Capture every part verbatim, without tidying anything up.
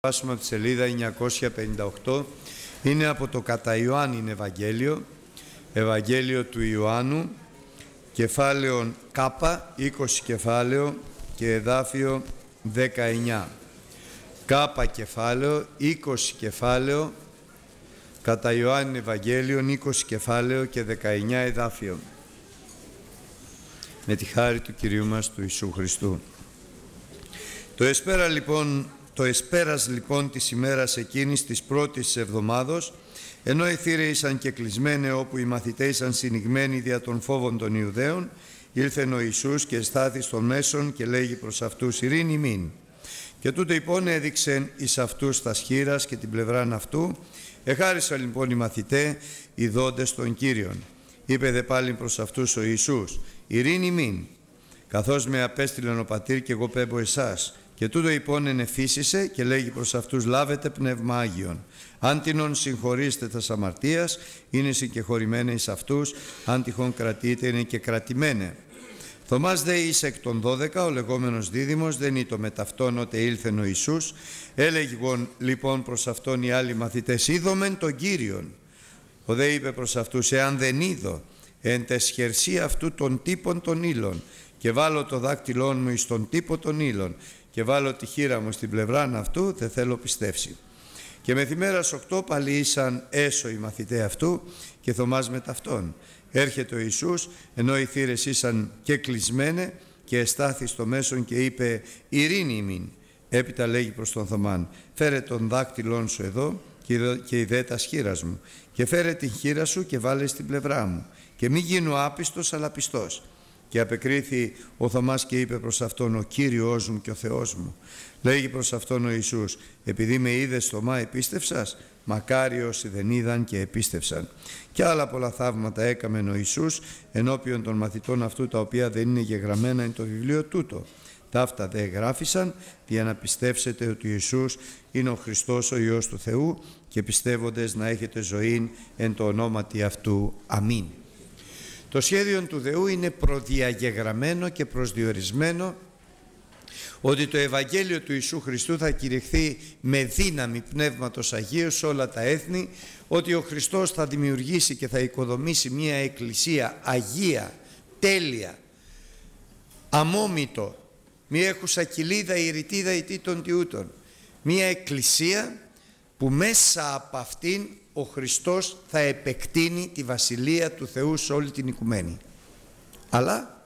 Διαβάσουμε από τη σελίδα εννιακόσια πενήντα οκτώ. Είναι από το κατά Ιωάννην Ευαγγέλιο, Ευαγγέλιο του Ιωάννου, κεφάλαιο Κάπα, είκοσι κεφάλαιο και εδάφιο δεκαεννιά. Κάπα κεφάλαιο, είκοσι κεφάλαιο, κατά Ιωάννην Ευαγγέλιο, είκοσι κεφάλαιο και δεκαεννιά εδάφιο. Με τη χάρη του Κυρίου μας του Ιησού Χριστού. Το εσπέρα λοιπόν Το εσπέρας λοιπόν της ημέρας εκείνης της πρώτης της εβδομάδος, ενώ οι θύρε ήσαν και κλεισμένοι όπου οι μαθητές ήσαν συνηγμένοι δια των φόβων των Ιουδαίων, ήλθεν ο Ιησούς και στάθη στον μέσον και λέγει προς αυτούς «Ειρήνη μην». Και τούτο λοιπόν έδειξεν εις αυτούς τα σχήρας και την πλευράν αυτού. Εχάρισαν λοιπόν οι μαθητές ειδώντες των Κύριων. Είπε δε πάλι προς αυτούς ο Ιησούς «Ειρήνη μην, καθώς με απέστειλεν ο Πατήρ και εγώ πέμπω εσάς». Και τούτο λοιπόν ενεφύσισε και λέγει προς αυτούς «Λάβετε πνεύμα Άγιον. Αν τινον συγχωρήσετε τας αμαρτίας, είναι συγκεχωρημένε εις αυτούς, αν τυχόν κρατείτε, είναι και κρατημένε». Θωμάς δε εις εκ των δώδεκα, ο λεγόμενος δίδυμος, δεν ήτο με ταυτόν ότε ήλθεν ο Ιησούς. Έλεγε λοιπόν προς αυτόν οι άλλοι μαθητές «Είδομεν τον Κύριον». Ο δε είπε προς αυτούς «Εάν δεν είδω εν τεσχερσί αυτού των τύπων των ύλων και βάλω το δάκτυλόν μου εις τον τύπο των ύλων και βάλω τη χείρα μου στην πλευράν αυτού, δεν θέλω πιστεύσει». Και μεθημέρας οκτώ πάλι ήσαν έσω οι μαθητές αυτού και Θωμάς με ταυτόν. Έρχεται ο Ιησούς, ενώ οι θύρες ήσαν και κλεισμένε, και εστάθη στο μέσον και είπε «Ειρήνη ημίν». Έπειτα λέγει προς τον Θωμάν «Φέρε τον δάκτυλόν σου εδώ και ιδέ τα σχήρας μου και φέρε την χείρα σου και βάλε στην πλευρά μου και μη γίνω άπιστος αλλά πιστός». Και απεκρίθη ο Θωμάς και είπε προς αυτόν «Ο Κύριος μου και ο Θεός μου». Λέγει προς αυτόν ο Ιησούς «Επειδή με είδες Θωμά επίστευσας, μακάρι όσοι δεν είδαν και επίστευσαν». Και άλλα πολλά θαύματα έκαμεν ο Ιησούς ενώπιον των μαθητών αυτού, τα οποία δεν είναι γεγραμμένα εν το βιβλίο τούτο. Ταύτα δε γράφησαν για να πιστεύσετε ότι ο Ιησούς είναι ο Χριστός ο Υιός του Θεού και πιστεύοντες να έχετε ζωήν εν το ονόματι αυτού. Αμήν. Το σχέδιο του Θεού είναι προδιαγεγραμμένο και προσδιορισμένο ότι το Ευαγγέλιο του Ιησού Χριστού θα κηρυχθεί με δύναμη Πνεύματος Αγίου σε όλα τα έθνη, ότι ο Χριστός θα δημιουργήσει και θα οικοδομήσει μια εκκλησία αγία, τέλεια, αμόμητο, μια έχουσα κοιλίδα ηρητίδα ητήτων τιούτων, μια εκκλησία που μέσα από αυτήν ο Χριστός θα επεκτείνει τη Βασιλεία του Θεού σε όλη την οικουμένη. Αλλά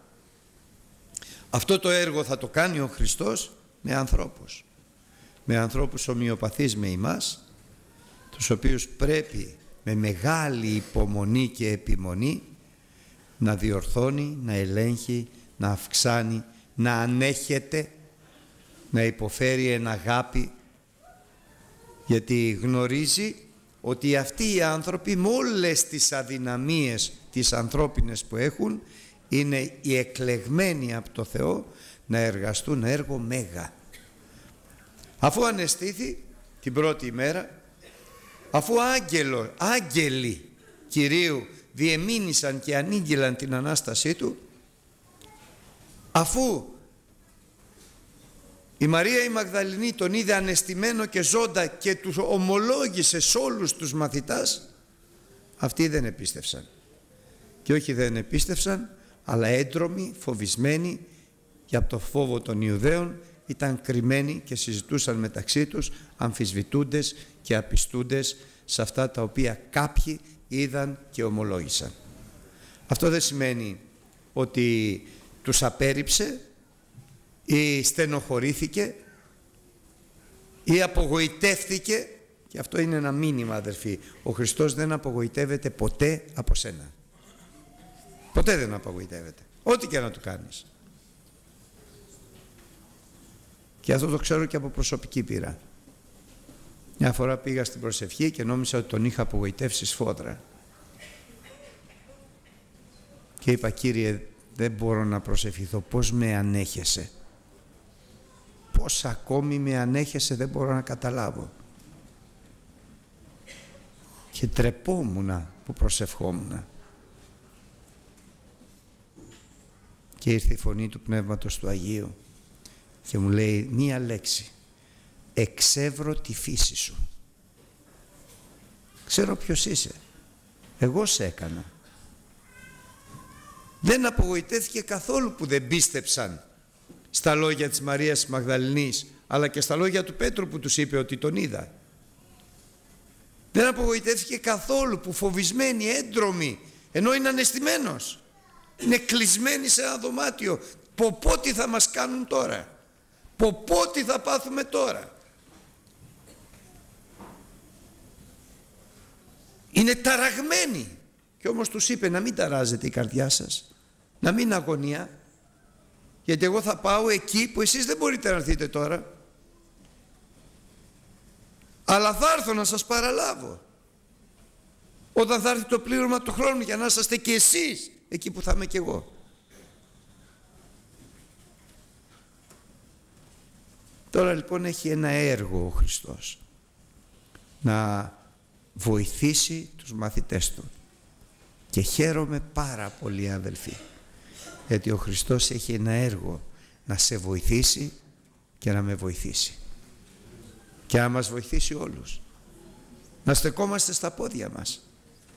αυτό το έργο θα το κάνει ο Χριστός με ανθρώπους. Με ανθρώπους ομοιοπαθείς με εμάς, τους οποίους πρέπει με μεγάλη υπομονή και επιμονή να διορθώνει, να ελέγχει, να αυξάνει, να ανέχεται, να υποφέρει εν αγάπη, γιατί γνωρίζει ότι αυτοί οι άνθρωποι με όλες τις αδυναμίες τις ανθρώπινες που έχουν είναι οι εκλεγμένοι από το Θεό να εργαστούν έργο μέγα. Αφού ανεστήθη την πρώτη ημέρα, αφού άγγελο, άγγελοι Κυρίου διεμήνυσαν και ανήγγυλαν την Ανάστασή Του, αφού η Μαρία η Μαγδαληνή τον είδε ανεστημένο και ζώντα και του ομολόγησε σε όλους τους μαθητάς, αυτοί δεν επίστευσαν. Και όχι δεν επίστευσαν, αλλά έντρομοι, φοβισμένοι για το φόβο των Ιουδαίων, ήταν κρυμμένοι και συζητούσαν μεταξύ τους, αμφισβητούντες και απιστούντες σε αυτά τα οποία κάποιοι είδαν και ομολόγησαν. Αυτό δεν σημαίνει ότι τους απέρριψε ή στενοχωρήθηκε ή απογοητεύθηκε, και αυτό είναι ένα μήνυμα, αδερφοί. Ο Χριστός δεν απογοητεύεται ποτέ από σένα. Ποτέ δεν απογοητεύεται, ό,τι και να του κάνεις. Και αυτό το ξέρω και από προσωπική πείρα. Μια φορά πήγα στην προσευχή και νόμιζα ότι τον είχα απογοητεύσει σφόδρα και είπα «Κύριε, δεν μπορώ να προσευχηθώ, πώς με ανέχεσαι, πώς ακόμη με ανέχεσαι, δεν μπορώ να καταλάβω». Και τρεπόμουνα που προσευχόμουνα. Και ήρθε η φωνή του Πνεύματος του Αγίου και μου λέει μία λέξη: εξεύρω τη φύση σου. Ξέρω ποιος είσαι. Εγώ σε έκανα. Δεν απογοητεύτηκε καθόλου που δεν πίστεψαν στα λόγια της Μαρίας της Μαγδαληνής, αλλά και στα λόγια του Πέτρου που τους είπε ότι τον είδα. Δεν απογοητεύτηκε καθόλου που φοβισμένοι, έντρομοι, ενώ είναι αναισθημένος, είναι κλεισμένοι σε ένα δωμάτιο. Πω πω τι θα μας κάνουν τώρα, πω πω τι θα πάθουμε τώρα. Είναι ταραγμένοι. Και όμως τους είπε να μην ταράζετε η καρδιά σας, να μην είναι αγωνία, γιατί εγώ θα πάω εκεί που εσείς δεν μπορείτε να έρθετε τώρα, αλλά θα έρθω να σας παραλάβω όταν θα έρθει το πλήρωμα του χρόνου, για να είσαστε και εσείς εκεί που θα είμαι και εγώ. Τώρα λοιπόν έχει ένα έργο ο Χριστός, να βοηθήσει τους μαθητές του. Και χαίρομαι πάρα πολύ, αδελφοί, γιατί ο Χριστός έχει ένα έργο να σε βοηθήσει και να με βοηθήσει και να μας βοηθήσει όλους να στεκόμαστε στα πόδια μας.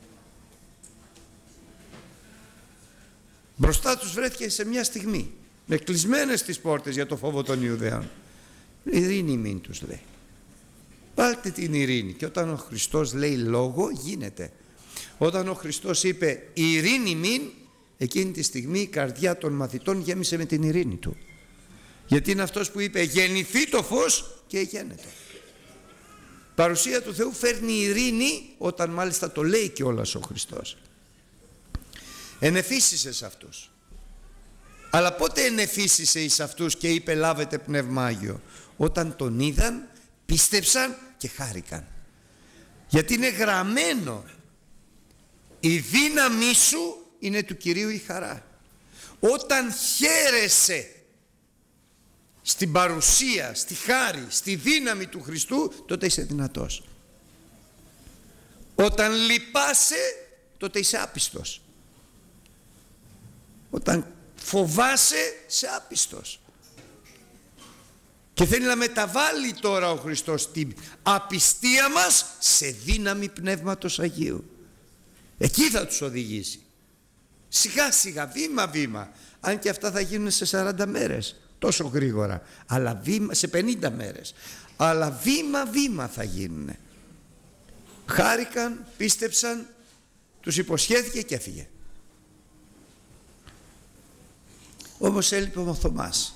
Μπροστά τους βρέθηκε σε μια στιγμή με κλεισμένες τις πόρτες για το φόβο των Ιουδαίων. Ειρήνη μην, τους λέει. Βάλτε την ειρήνη. Και όταν ο Χριστός λέει λόγο, γίνεται. Όταν ο Χριστός είπε ειρήνη μην, εκείνη τη στιγμή η καρδιά των μαθητών γέμισε με την ειρήνη του. Γιατί είναι αυτός που είπε γεννηθεί το φως και γένετο. Παρουσία του Θεού φέρνει ειρήνη, όταν μάλιστα το λέει κιόλας ο Χριστός. Ενεφύσισε σε αυτούς. Αλλά πότε ενεφύσισε εις αυτούς και είπε λάβετε Πνεύμα Άγιο? Όταν τον είδαν, πίστεψαν και χάρηκαν. Γιατί είναι γραμμένο, η δύναμή σου είναι του Κυρίου η χαρά. Όταν χαίρεσαι στην παρουσία, στη χάρη, στη δύναμη του Χριστού, τότε είσαι δυνατός. Όταν λυπάσαι, τότε είσαι άπιστος. Όταν φοβάσαι, είσαι άπιστος. Και θέλει να μεταβάλει τώρα ο Χριστός την απιστία μας σε δύναμη Πνεύματος Αγίου. Εκεί θα τους οδηγήσει. Σιγά σιγά, βήμα βήμα. Αν και αυτά θα γίνουν σε σαράντα μέρες, τόσο γρήγορα. Αλλά βήμα, σε πενήντα μέρες. Αλλά βήμα βήμα θα γίνουν. Χάρηκαν, πίστεψαν, τους υποσχέθηκε και έφυγε. Όμως έλειπε ο Θωμάς.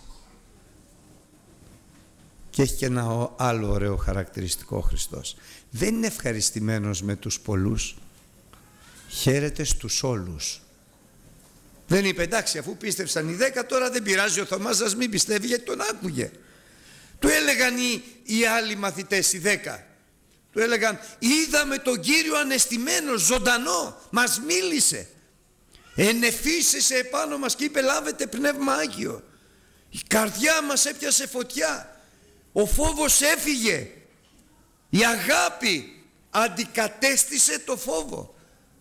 Και έχει και ένα άλλο ωραίο χαρακτηριστικό ο Χριστός. Δεν είναι ευχαριστημένος με τους πολλούς. Χαίρεται στους όλους. Δεν είπε εντάξει, αφού πίστεψαν οι δέκα, τώρα δεν πειράζει, ο Θωμάς σας μην πιστεύει, γιατί τον άκουγε. Του έλεγαν οι, οι άλλοι μαθητές, οι δέκα. Του έλεγαν είδαμε τον Κύριο ανεστημένο, ζωντανό, μας μίλησε. Ενεφύσισε επάνω μας και είπε λάβετε Πνεύμα Άγιο. Η καρδιά μας έπιασε φωτιά. Ο φόβος έφυγε. Η αγάπη αντικατέστησε το φόβο.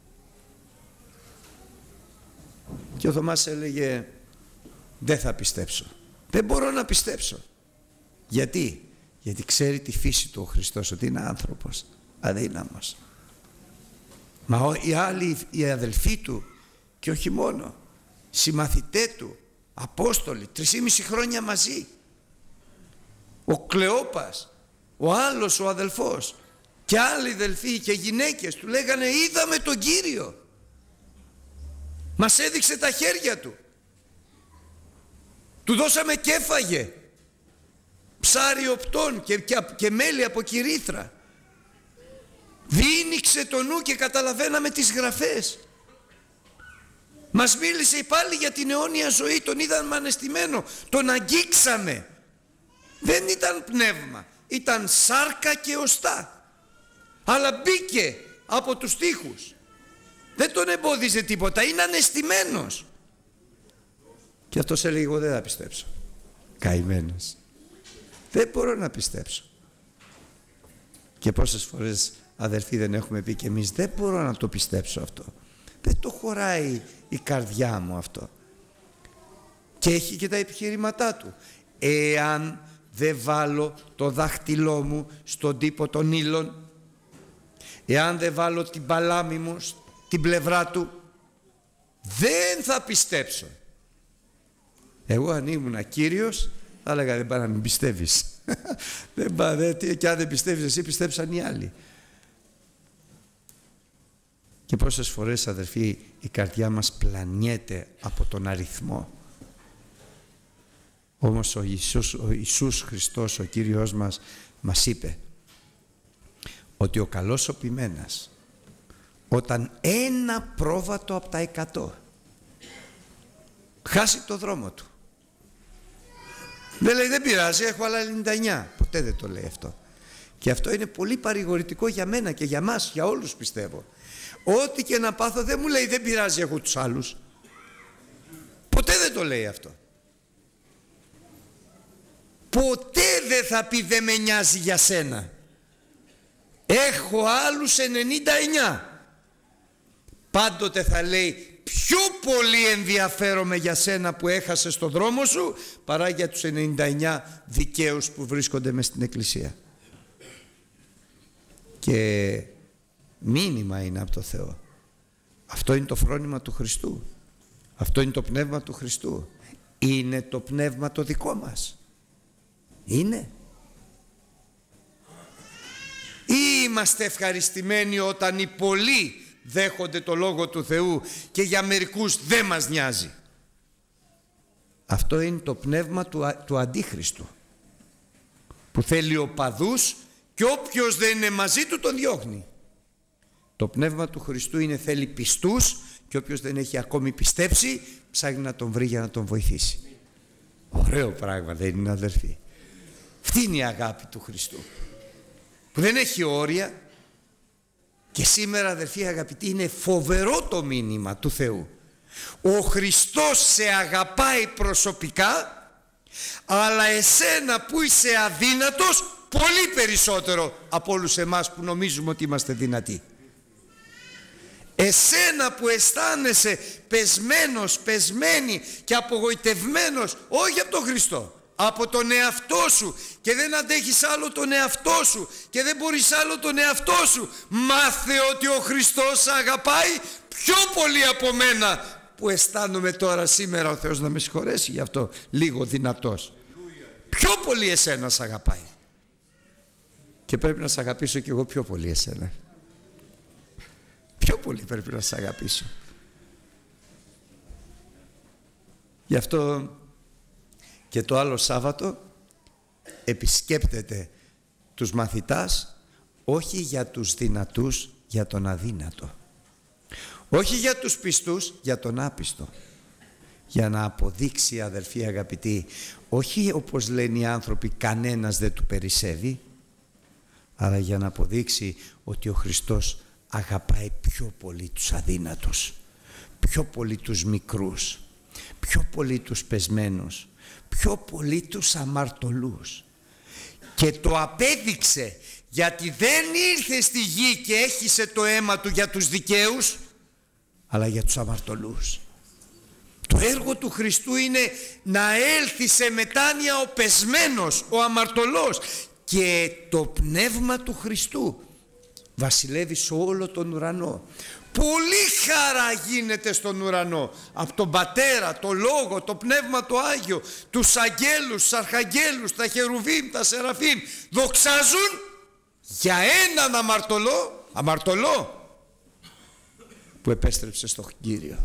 Και ο Θωμάς έλεγε δεν θα πιστέψω. Δεν μπορώ να πιστέψω. Γιατί? Γιατί ξέρει τη φύση του ο Χριστός, ότι είναι άνθρωπος αδύναμος. Μα οι άλλοι, οι αδελφοί του, και όχι μόνο, συμμαθητέ του, Απόστολοι, τρισήμιση χρόνια μαζί. Ο Κλεόπας, ο άλλος ο αδελφός και άλλοι αδελφοί και γυναίκες του λέγανε είδαμε τον Κύριο. Μας έδειξε τα χέρια του. Του δώσαμε και έφαγε ψάρι οπτών και, και, και μέλι από κυρίθρα. Διήνυξε το νου και καταλαβαίναμε τις γραφές. Μας μίλησε πάλι για την αιώνια ζωή. Τον είδαμε αναισθημένο. Τον αγγίξαμε. Δεν ήταν πνεύμα. Ήταν σάρκα και οστά. Αλλά μπήκε από τους τοίχους. Δεν τον εμπόδιζε τίποτα. Είναι αναισθημένος. Και αυτός έλεγε εγώ δεν θα πιστέψω. Καημένος. Δεν μπορώ να πιστέψω. Και πόσες φορές αδελφοί δεν έχουμε πει και εμείς δεν μπορώ να το πιστέψω αυτό. Δεν το χωράει η καρδιά μου αυτό. Και έχει και τα επιχειρήματά του. Εάν δεν βάλω το δάχτυλό μου στον τύπο των ήλων, εάν δεν βάλω την παλάμη μου στην πλευρά του, δεν θα πιστέψω. Εγώ αν ήμουν Κύριος θα έλεγα δεν πάει να μην πιστεύεις. Δεν πάει, και αν δεν πιστεύεις εσύ, πιστέψαν οι άλλοι. Και πόσες φορές, αδερφοί, η καρδιά μας πλανιέται από τον αριθμό. Όμως ο Ιησούς, ο Ιησούς Χριστός, ο Κύριος μας, μας είπε ότι ο καλός ο ποιμένας, όταν ένα πρόβατο από τα εκατό χάσει το δρόμο του, δεν λέει δεν πειράζει, έχω άλλα ενενήντα εννιά. Ποτέ δεν το λέει αυτό. Και αυτό είναι πολύ παρηγορητικό για μένα και για μας, για όλους πιστεύω. Ό,τι και να πάθω δεν μου λέει δεν πειράζει, έχω τους άλλους. Ποτέ δεν το λέει αυτό. Ποτέ δεν θα πει δεν με νοιάζει για σένα. Έχω άλλους ενενήντα εννιά. Πάντοτε θα λέει πιο πολύ ενδιαφέρομαι για σένα που έχασες το δρόμο σου παρά για τους ενενήντα εννιά δικαίους που βρίσκονται μες στην εκκλησία. Και μήνυμα είναι από το Θεό. Αυτό είναι το φρόνημα του Χριστού. Αυτό είναι το πνεύμα του Χριστού. Είναι το πνεύμα το δικό μας. Είναι. Ή είμαστε ευχαριστημένοι όταν οι πολλοί δέχονται το Λόγο του Θεού και για μερικούς δεν μας νοιάζει. Αυτό είναι το πνεύμα του, του Αντίχριστου, που θέλει οπαδούς και όποιος δεν είναι μαζί του τον διώχνει. Το πνεύμα του Χριστού είναι θέλει πιστούς και όποιος δεν έχει ακόμη πιστέψει ψάχνει να τον βρει για να τον βοηθήσει. Ωραίο πράγμα δεν είναι, αδερφοί? Αυτή είναι η αγάπη του Χριστού που δεν έχει όρια. Και σήμερα, αδερφοί αγαπητοί, είναι φοβερό το μήνυμα του Θεού. Ο Χριστός σε αγαπάει προσωπικά, αλλά εσένα που είσαι αδύνατος πολύ περισσότερο από όλους εμάς που νομίζουμε ότι είμαστε δυνατοί. Εσένα που αισθάνεσαι πεσμένος, πεσμένη και απογοητευμένος, όχι από τον Χριστό, από τον εαυτό σου, και δεν αντέχεις άλλο τον εαυτό σου και δεν μπορείς άλλο τον εαυτό σου, μάθε ότι ο Χριστός αγαπάει πιο πολύ από μένα που αισθάνομαι τώρα σήμερα, ο Θεός να με συγχωρέσει γι' αυτό, λίγο δυνατός. Πιο πολύ εσένα σ' αγαπάει. Και πρέπει να σ' αγαπήσω κι εγώ πιο πολύ εσένα. Πιο πολύ πρέπει να σ' αγαπήσω. Γι' αυτό και το άλλο Σάββατο επισκέπτεται τους μαθητάς, όχι για τους δυνατούς, για τον αδύνατο. Όχι για τους πιστούς, για τον άπιστο. Για να αποδείξει, αδερφοί αγαπητοί, όχι όπως λένε οι άνθρωποι κανένας δεν του περισσεύει, αλλά για να αποδείξει ότι ο Χριστός αγαπάει πιο πολύ τους αδύνατους, πιο πολύ τους μικρούς, πιο πολύ τους πεσμένους, πιο πολύ τους αμαρτωλούς. Και το απέδειξε, γιατί δεν ήρθε στη γη και έχισε το αίμα του για τους δικαίους, αλλά για τους αμαρτωλούς. Το έργο του Χριστού είναι να έλθει σε μετάνοια ο πεσμένος, ο αμαρτωλός, και το πνεύμα του Χριστού βασιλεύει σε όλο τον ουρανό. Πολύ χαρά γίνεται στον ουρανό από τον Πατέρα, το Λόγο, το Πνεύμα το Άγιο, τους αγγέλους, τους αρχαγγέλους, τα χερουβίμ, τα σεραφείμ δοξάζουν για έναν αμαρτωλό, αμαρτωλό που επέστρεψε στον Κύριο.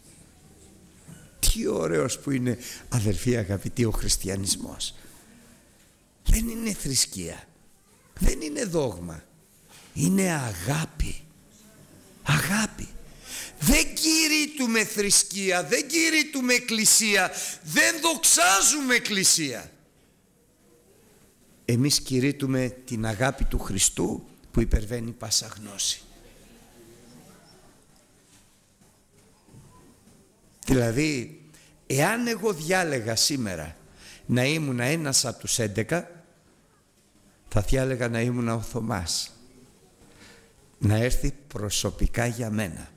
Τι ωραίος που είναι, αδελφοί αγαπητοί, ο χριστιανισμός. Δεν είναι θρησκεία, δεν είναι δόγμα, είναι αγάπη. Αγάπη. Δεν κηρύττουμε θρησκεία, δεν κηρύττουμε εκκλησία, δεν δοξάζουμε εκκλησία. Εμείς κηρύττουμε την αγάπη του Χριστού που υπερβαίνει πάσα γνώση. Δηλαδή, εάν εγώ διάλεγα σήμερα να ήμουν ένας από τους έντεκα, θα διάλεγα να ήμουν ο Θωμάς. Να έρθει προσωπικά για μένα.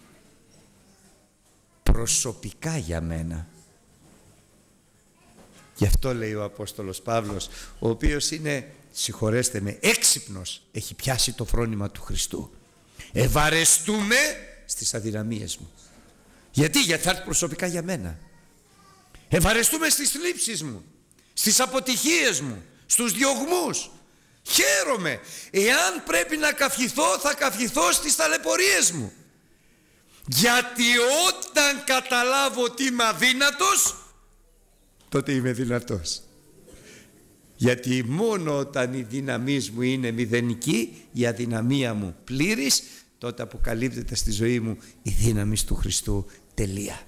Προσωπικά για μένα. Γι' αυτό λέει ο Απόστολος Παύλος, ο οποίος είναι, συγχωρέστε με, έξυπνος, έχει πιάσει το φρόνημα του Χριστού. Ευαρεστούμε στις αδυναμίες μου. Γιατί, γιατί θα έρθει προσωπικά για μένα. Ευαρεστούμε στις θλίψεις μου, στις αποτυχίες μου, στους διωγμούς. Χαίρομαι. Εάν πρέπει να καυχηθώ, θα καυχηθώ στις ταλαιπωρίες μου. Γιατί όταν καταλάβω ότι είμαι αδύνατος, τότε είμαι δυνατός. Γιατί μόνο όταν η δύναμή μου είναι μηδενική, η αδυναμία μου πλήρης, τότε αποκαλύπτεται στη ζωή μου η δύναμη του Χριστού. Τελεία.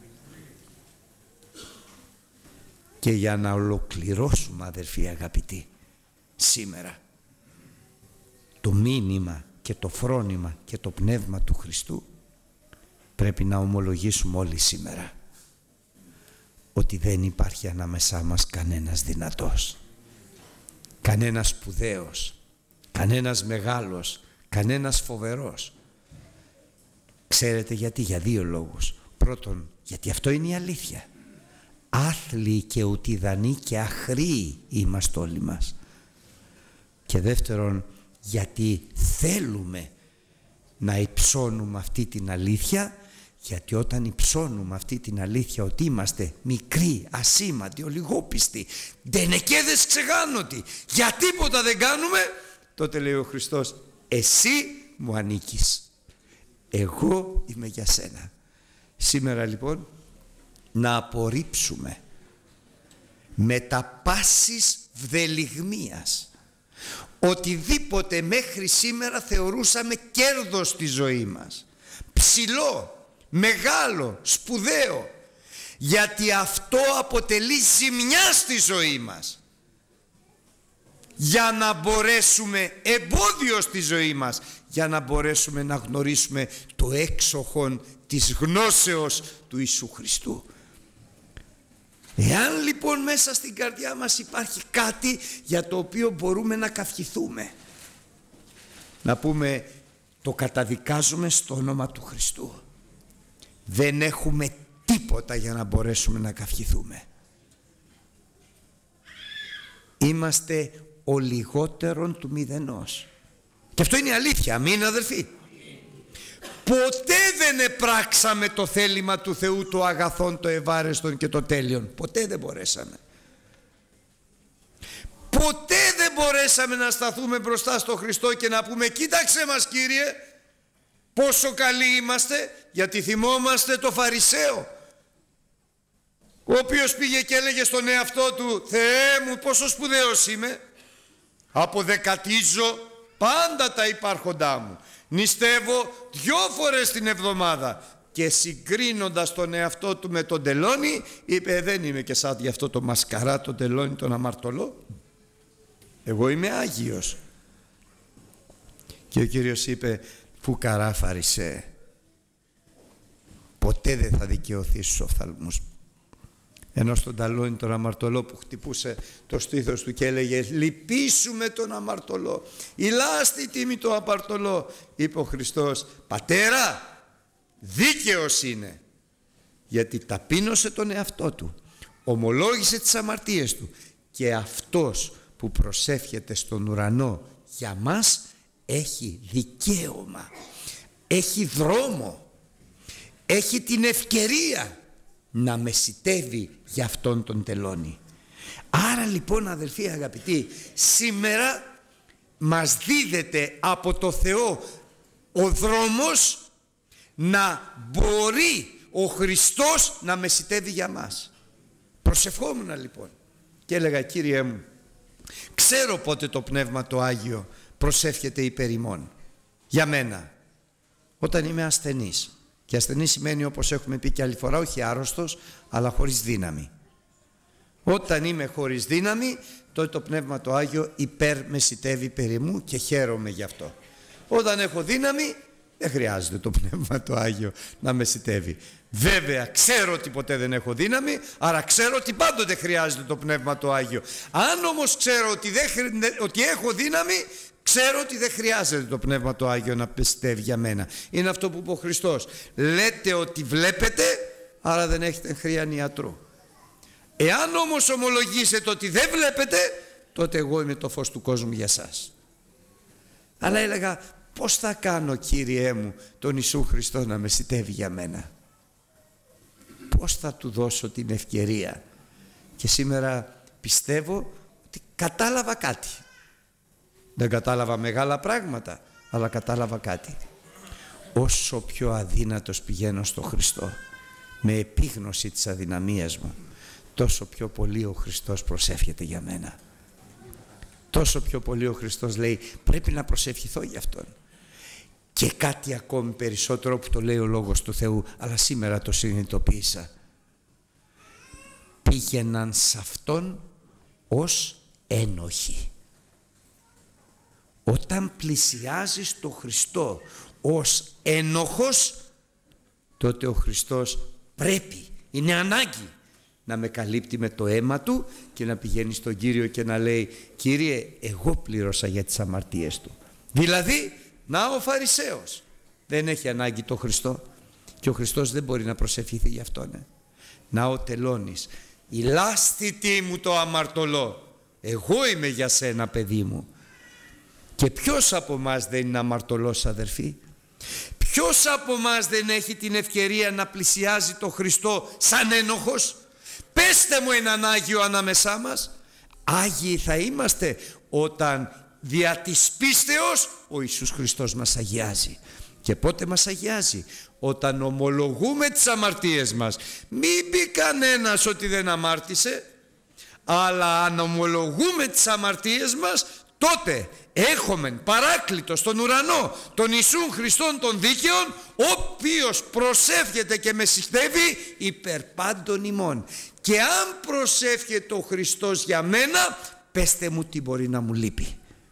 Και για να ολοκληρώσουμε, αδερφοί αγαπητοί, σήμερα το μήνυμα και το φρόνημα και το πνεύμα του Χριστού, πρέπει να ομολογήσουμε όλοι σήμερα ότι δεν υπάρχει ανάμεσά μας κανένας δυνατός, κανένας σπουδαίος, κανένας μεγάλος, κανένας φοβερός. Ξέρετε γιατί? Για δύο λόγους. Πρώτον, γιατί αυτό είναι η αλήθεια. Άθλιοι και ουτιδανοί και αχροί είμαστε όλοι μας. Και δεύτερον, γιατί θέλουμε να υψώνουμε αυτή την αλήθεια, γιατί όταν υψώνουμε αυτή την αλήθεια ότι είμαστε μικροί, ασήμαντοι, ολιγόπιστοι, ντενεκέδες ξεγάνωτοι, για τίποτα δεν κάνουμε, τότε λέει ο Χριστός, εσύ μου ανήκεις, εγώ είμαι για σένα. Σήμερα λοιπόν να απορρίψουμε με τα πάσης βδελιγμίας οτιδήποτε μέχρι σήμερα θεωρούσαμε κέρδος στη ζωή μας, ψηλό, μεγάλο, σπουδαίο, γιατί αυτό αποτελεί ζημιά στη ζωή μας, για να μπορέσουμε, εμπόδιο στη ζωή μας, για να μπορέσουμε να γνωρίσουμε το έξοχον της γνώσεως του Ιησού Χριστού. Εάν λοιπόν μέσα στην καρδιά μας υπάρχει κάτι για το οποίο μπορούμε να καυχηθούμε, να πούμε το καταδικάζουμε στο όνομα του Χριστού, δεν έχουμε τίποτα για να μπορέσουμε να καυχηθούμε. Είμαστε ο λιγότερον του μηδενός. Και αυτό είναι η αλήθεια, αμήν αδελφοί. Ποτέ δεν επράξαμε το θέλημα του Θεού, το αγαθόν, το ευάρεστον και το τέλειον. Ποτέ δεν μπορέσαμε. Ποτέ δεν μπορέσαμε να σταθούμε μπροστά στο Χριστό και να πούμε κοίταξε μας Κύριε πόσο καλοί είμαστε, γιατί θυμόμαστε το Φαρισαίο, ο οποίος πήγε και έλεγε στον εαυτό του, Θεέ μου πόσο σπουδαίος είμαι, αποδεκατίζω πάντα τα υπάρχοντά μου, νηστεύω δυο φορές την εβδομάδα, και συγκρίνοντας τον εαυτό του με τον τελώνη είπε, δεν είμαι και σαν γι' αυτό το μασκαρά, τον τελώνη, τον αμαρτωλό, εγώ είμαι Άγιος. Και ο Κύριος είπε, φουκαρά Φαρισαίε, ποτέ δεν θα δικαιωθείς στους οφθαλμούς. Ενώ στον ταλόνι τον αμαρτωλό που χτυπούσε το στήθος του και έλεγε λυπήσουμε τον αμαρτωλό, ηλάστη τίμη το αμαρτωλό, είπε ο Χριστός, πατέρα, δίκαιος είναι, γιατί ταπείνωσε τον εαυτό του, ομολόγησε τις αμαρτίες του, και αυτός που προσεύχεται στον ουρανό για μας έχει δικαίωμα, έχει δρόμο, έχει την ευκαιρία να μεσιτεύει για αυτόν τον τελώνη. Άρα λοιπόν αδελφοί αγαπητοί, σήμερα μας δίδεται από το Θεό ο δρόμος να μπορεί ο Χριστός να μεσιτεύει για μας. Προσευχόμουν λοιπόν και έλεγα, Κύριε μου, ξέρω πότε το Πνεύμα το Άγιο προσεύχεται υπέρ ημών, για μένα, όταν είμαι ασθενής. Και ασθενής σημαίνει, όπως έχουμε πει και άλλη φορά, όχι άρρωστος, αλλά χωρίς δύναμη. Όταν είμαι χωρίς δύναμη, τότε το Πνεύμα το Άγιο υπέρ μεσιτεύει περί μου και χαίρομαι γι' αυτό. Όταν έχω δύναμη, δεν χρειάζεται το Πνεύμα το Άγιο να μεσιτεύει. Βέβαια, ξέρω ότι ποτέ δεν έχω δύναμη, άρα ξέρω ότι πάντοτε χρειάζεται το Πνεύμα το Άγιο. Αν όμως ξέρω ότι, δεν, ότι έχω δύναμη, ξέρω ότι δεν χρειάζεται το Πνεύμα το Άγιο να πιστεύει για μένα. Είναι αυτό που είπε ο Χριστός. Λέτε ότι βλέπετε, άρα δεν έχετε χρειαν ιατρού. Εάν όμως ομολογήσετε ότι δεν βλέπετε, τότε εγώ είμαι το φως του κόσμου για σας. Αλλά έλεγα, πώς θα κάνω, Κύριέ μου, τον Ιησού Χριστό να μεσιτεύει για μένα? Πώς θα του δώσω την ευκαιρία? Και σήμερα πιστεύω ότι κατάλαβα κάτι. Δεν κατάλαβα μεγάλα πράγματα, αλλά κατάλαβα κάτι. Όσο πιο αδύνατος πηγαίνω στο Χριστό, με επίγνωση της αδυναμίας μου, τόσο πιο πολύ ο Χριστός προσεύχεται για μένα. Τόσο πιο πολύ ο Χριστός λέει, πρέπει να προσευχηθώ για Αυτόν. Και κάτι ακόμη περισσότερο που το λέει ο Λόγος του Θεού, αλλά σήμερα το συνειδητοποίησα. Πήγαιναν σε Αυτόν ως ένοχοι. Όταν πλησιάζεις το Χριστό ως ένοχος, τότε ο Χριστός πρέπει, είναι ανάγκη να με καλύπτει με το αίμα Του και να πηγαίνει στον Κύριο και να λέει, Κύριε, εγώ πλήρωσα για τις αμαρτίες του. Δηλαδή, να ο Φαρισαίος δεν έχει ανάγκη το Χριστό και ο Χριστός δεν μπορεί να προσευχηθεί γι' αυτόν. Ε. Να ο τελώνεις, η λάστητή μου το αμαρτωλό, εγώ είμαι για σένα, παιδί μου. Και ποιος από μας δεν είναι αμαρτωλός, αδερφοί? Ποιος από μας δεν έχει την ευκαιρία να πλησιάζει το Χριστό σαν ένοχος? Πέστε μου έναν Άγιο ανάμεσά μας. Άγιοι θα είμαστε όταν δια της πίστεως ο Ιησούς Χριστός μας αγιάζει. Και πότε μας αγιάζει? Όταν ομολογούμε τις αμαρτίες μας. Μην πει κανένας ότι δεν αμάρτησε, αλλά αν ομολογούμε τις αμαρτίες μας, τότε έχουμε παράκλητο στον ουρανό τον Ιησούν Χριστόν τον δίκαιον, ο οποίος προσεύχεται και μεσιστεύει υπέρ πάντων ημών. Και αν προσεύχεται ο Χριστός για μένα, πέστε μου τι μπορεί να μου λείπει.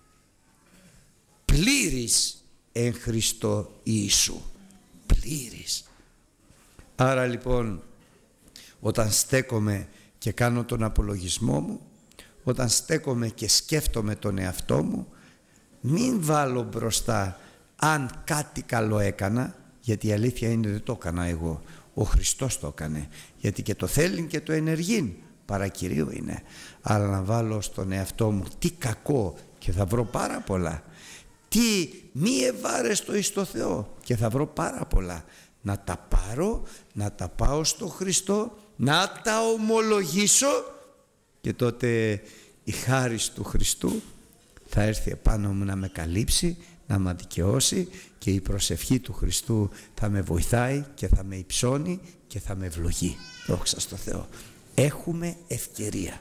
Πλήρης εν Χριστώ Ιησού. Πλήρης. Άρα λοιπόν, όταν στέκομαι και κάνω τον απολογισμό μου, όταν στέκομαι και σκέφτομαι τον εαυτό μου, μην βάλω μπροστά αν κάτι καλό έκανα, γιατί η αλήθεια είναι δεν το έκανα εγώ, ο Χριστός το έκανε, γιατί και το θέλει και το ενεργεί, παρακυρίου είναι. Αλλά να βάλω στον εαυτό μου τι κακό, και θα βρω πάρα πολλά, τι μη ευάρεστο εις το Θεό, και θα βρω πάρα πολλά. Να τα πάρω, να τα πάω στο Χριστό, να τα ομολογήσω, και τότε η χάρις του Χριστού θα έρθει επάνω μου να με καλύψει, να με δικαιώσει, και η προσευχή του Χριστού θα με βοηθάει και θα με υψώνει και θα με ευλογεί. Δόξα στο Θεό. Έχουμε ευκαιρία.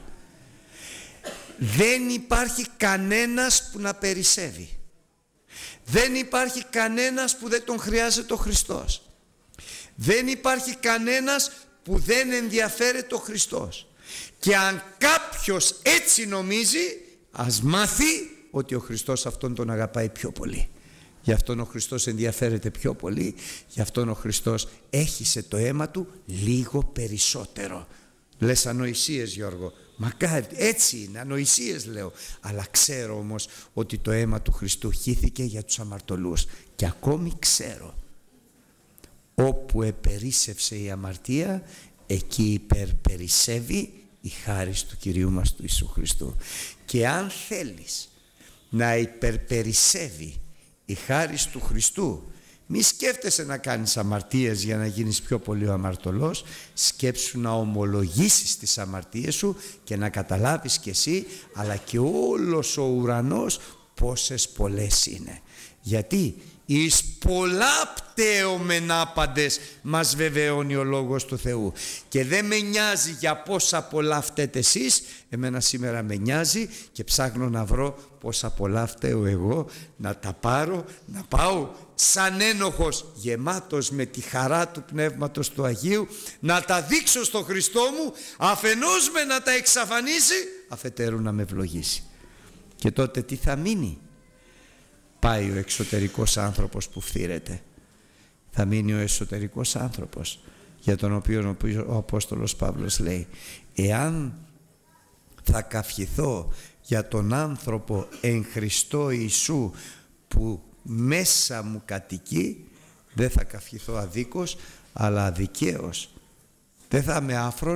Δεν υπάρχει κανένας που να περισσεύει. Δεν υπάρχει κανένας που δεν τον χρειάζεται ο Χριστός. Δεν υπάρχει κανένας που δεν ενδιαφέρεται ο Χριστός. Και αν κάποιος έτσι νομίζει, ας μάθει ότι ο Χριστός αυτόν τον αγαπάει πιο πολύ. Γι' αυτόν ο Χριστός ενδιαφέρεται πιο πολύ, γι' αυτόν ο Χριστός έχισε το αίμα του λίγο περισσότερο. Λες ανοησίες, Γιώργο? Μακάρι, έτσι είναι, ανοησίες λέω. Αλλά ξέρω όμως ότι το αίμα του Χριστού χύθηκε για τους αμαρτωλούς. Και ακόμη ξέρω, όπου επερίσσευσε η αμαρτία, εκεί υπερπερισσεύει η χάρις του Κυρίου μας του Ιησού Χριστού. Και αν θέλεις να υπερπερισσεύει η χάρις του Χριστού, μη σκέφτεσαι να κάνεις αμαρτίες για να γίνεις πιο πολύ ο αμαρτωλός. Σκέψου να ομολογήσεις τις αμαρτίες σου και να καταλάβεις κι εσύ, αλλά και όλος ο ουρανός, πόσες πολλές είναι. Γιατί εις πολλά πτέομεν άπαντες μας βεβαιώνει ο Λόγος του Θεού. Και δεν με νοιάζει για πόσα πολλά φταίτε εσείς, εμένα σήμερα με νοιάζει και ψάχνω να βρω πόσα πολλά φταίω εγώ, να τα πάρω, να πάω σαν ένοχος γεμάτος με τη χαρά του Πνεύματος του Αγίου, να τα δείξω στο Χριστό μου, αφενός με να τα εξαφανίσει, αφετέρου να με ευλογήσει. Και τότε τι θα μείνει? Πάει ο εξωτερικός άνθρωπος που φθήρεται. Θα μείνει ο εσωτερικός άνθρωπος, για τον οποίο ο Απόστολος Παύλος λέει, εάν θα καυχηθώ για τον άνθρωπο εν Χριστώ Ιησού που μέσα μου κατοικεί, δεν θα καυχηθώ αδίκως αλλά αδικαίως. Δεν θα είμαι άφρον,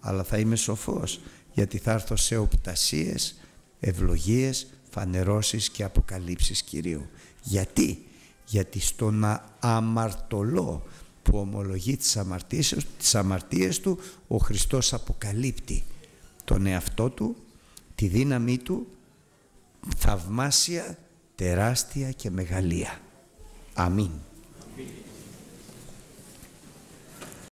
αλλά θα είμαι σοφός, γιατί θα έρθω σε οπτασίες, ευλογίες, φανερώσεις και αποκαλύψεις Κυρίου. Γιατί? Γιατί στο να αμαρτωλώ που ομολογεί τις αμαρτίες, τις αμαρτίες του, ο Χριστός αποκαλύπτει τον εαυτό του, τη δύναμή του, θαυμάσια, τεράστια και μεγαλεία. Αμήν.